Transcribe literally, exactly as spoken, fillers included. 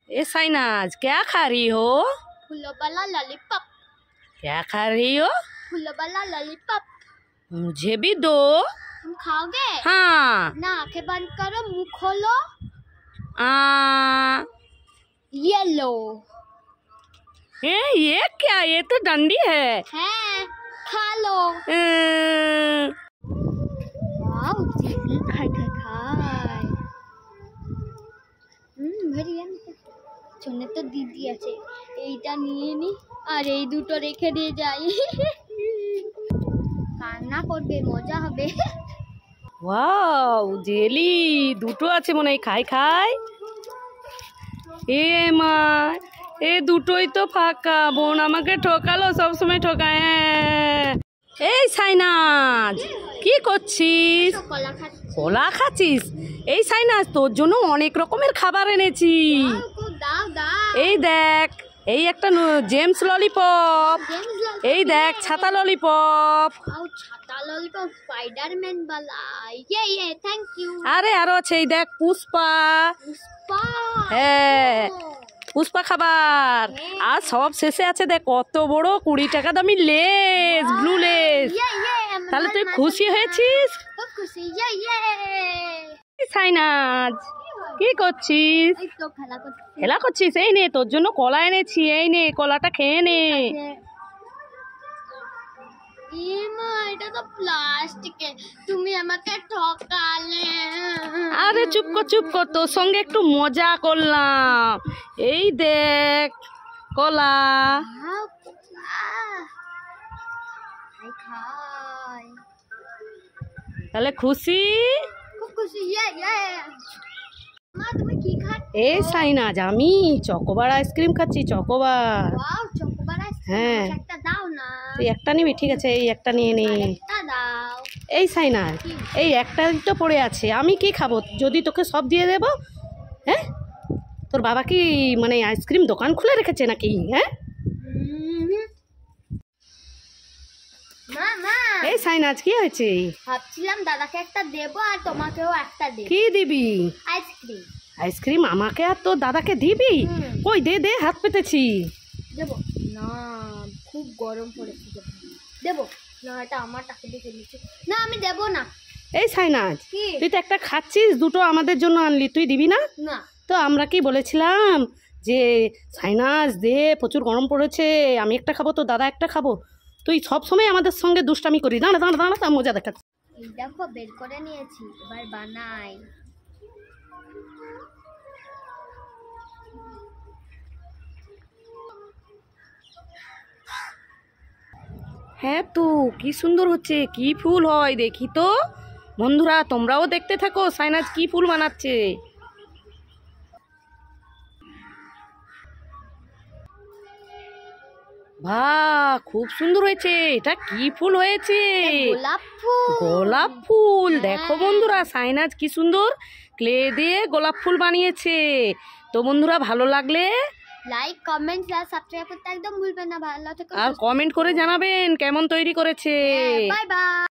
ए साइनाज क्या खा रही हो? फूलों वाला लॉलीपॉप। क्या खा रही हो? फूलों वाला लॉलीपॉप। मुझे भी दो। तुम खाओगे? हाँ। ना आंखें बंद करो, मुंह खोलो। आ ये लो। ए, ये क्या? ये तो डंडी है। है, खा लो। ए, वाओ, जेली खाई खाई खाई। হুম ভেরি ইয়ামি। চনে তো দিদি আছে, এইটা নিয়ে নি আর এই দুটো রেখে দিয়ে যাই। কান্না করবে, মজা হবে। ওয়াও, জেলি দুটো আছে মনে হয়, খাই খাই। এ মা, এ দুটোই তো ফাঁকা। বোন আমাকে ঠকালো, সবসময় ঠকায়। এই সাইনাজ, কি করছিস? কলা খাচ্ছি। কলা খাচ্ছিস? এই সাইনাজ, তোর জন্য অনেক রকমের খাবার এনেছি। দাও দাও। এই দেখ, এই একটা জেমস ললিপপ। এই দেখ ছাতা ললিপপ। ছাতা ললিপপ স্পাইডারম্যান वाला। ये ये थैंक यू। আরে আরো আছে, এই দেখ পুষ্পা। পুষ্পা। হ্যাঁ, পুষ্পা খাবার। আর সব শেষে আছে দেখ কত বড় কুড়ি টাকা দামি লেস, ব্লু লেস। তাহলে তুই খুশি হয়েছিস? খুব খুশি। ये ये সাইনাজ, কি করছিস? এই তো খেলা করছি। খেলা করছিস? এই নে তোর জন্য কলা এনেছি, এই নে কলাটা খেয়ে নে। ইমা, এটা তো প্লাস্টিকের, তুমি আমাকে ঠকালে। আরে চুপ কর চুপ কর, তোর সঙ্গে একটু মজা করলাম। এই দেখ কলা। খাই খাই। তাহলে খুশি? খুব খুশি। ইয়ে ইয়ে। মা তুমি কি খাচ্ছ? এই সাইনাজ, আমি চকোবার আইসক্রিম খাচ্ছি, চকোবার। Wow, Chocobar ice cream. হ্যাঁ, একটা দাও না। তুই একটা নিবি? ঠিক আছে, এই একটা নিয়ে নে। একটা দাও। এই সাইনাজ, এই একটাই তো পড়ে আছে, আমি কি খাবো যদি তোকে সব দিয়ে দেব? হ্যাঁ, তোর বাবা কি মানে আইসক্রিম দোকান খুলে রেখেছে নাকি? হ্যাঁ, মা মা। এই সাইনাজ, কি হয়েছে? ভাবছিলাম দাদাকে একটা দেবো আর তোমাকেও একটা দেব। কি দিবি? আইসক্রিম। আইসক্রিম আমাকে আর তোর দাদাকে দিবি? কই দে দে, হাত পেতেছি। দেবো না, খুব গরম পড়েছে। দেবো না, এটা আমার টাকা দিয়ে কিনেছি। না আমি দেবো না। এই সাইনাজ, কি? তুই তো একটা খাচ্ছিস, দুটো আমাদের জন্য আনলি, তুই দিবি না? না। তো আমরা কি বলেছিলাম যে সাইনাজ দে, প্রচুর গরম পড়েছে, আমি একটা খাবো তো দাদা একটা খাবো? তুই সবসময় আমাদের সঙ্গে দুষ্টামি করি। দাঁড়া দাঁড়া দাঁড়া, তা মজা দেখা। এই দেখো বের করে নিয়েছি, এবার বানাই। হ্যাঁ তো, কি সুন্দর হচ্ছে, কি ফুল হয় দেখি তো। বন্ধুরা তোমরাও দেখতে থাকো সাইনাজ কি ফুল বানাচ্ছে। বাহ, খুব সুন্দর হয়েছে। এটা কি ফুল হয়েছে? গোলাপ ফুল। গোলাপ ফুল। দেখো বন্ধুরা, সাইনাজ কি সুন্দর ক্লে দিয়ে গোলাপ ফুল বানিয়েছে। তো বন্ধুরা ভালো লাগলে লাইক, কমেন্ট আর সাবস্ক্রাইব করতে একদম ভুলবেন না। ভালো থেকো, আর কমেন্ট করে জানাবেন কেমন তৈরি করেছে। Bye by.